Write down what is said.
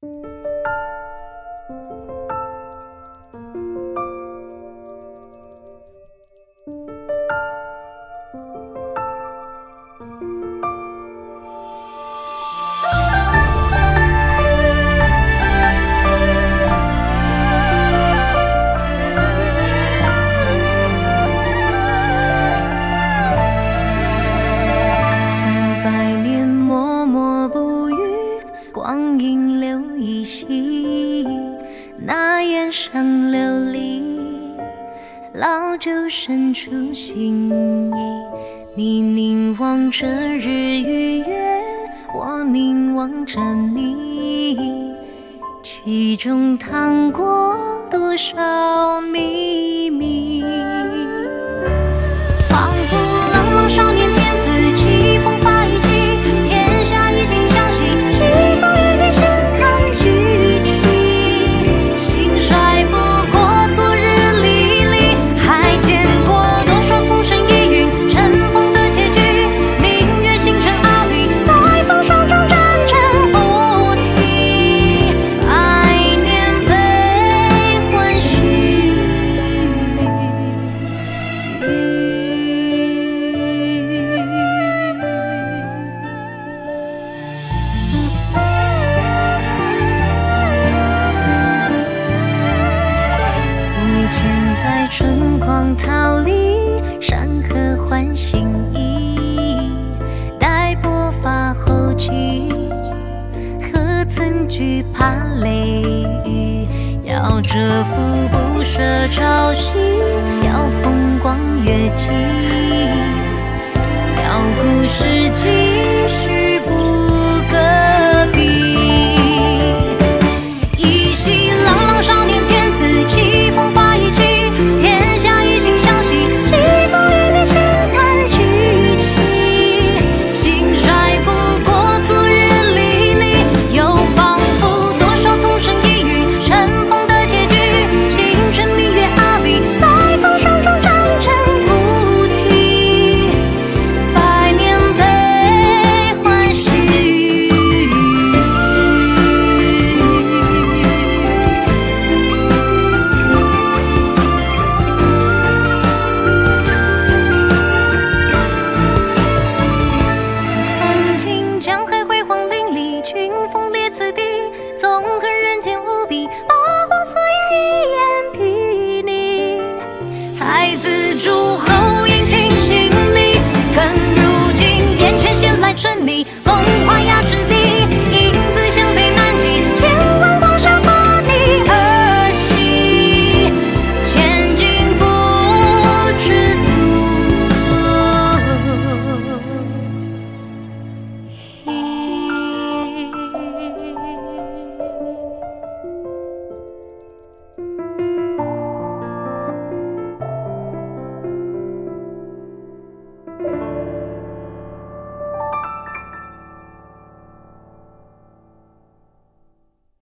光阴留依稀，那眼上流离，老酒深处心意。你凝望着日与月，我凝望着你，其中淌过多少秘密？仿佛朗朗少年天子气，风发一起，天下一心相惜。在春光桃李，山河换新衣。待薄发后髻，何曾惧怕雷雨？要蛰伏不舍朝夕，要风光月季，要故事继续不隔壁。一袭朗朗少年天子气，风发一起。天下一心相惜，几风雨里轻叹举起，兴衰不过昨日历历，又仿佛多少从生一遇，尘封的结局。星辰明月阿里，在风霜中长成菩提，百年悲欢续。江海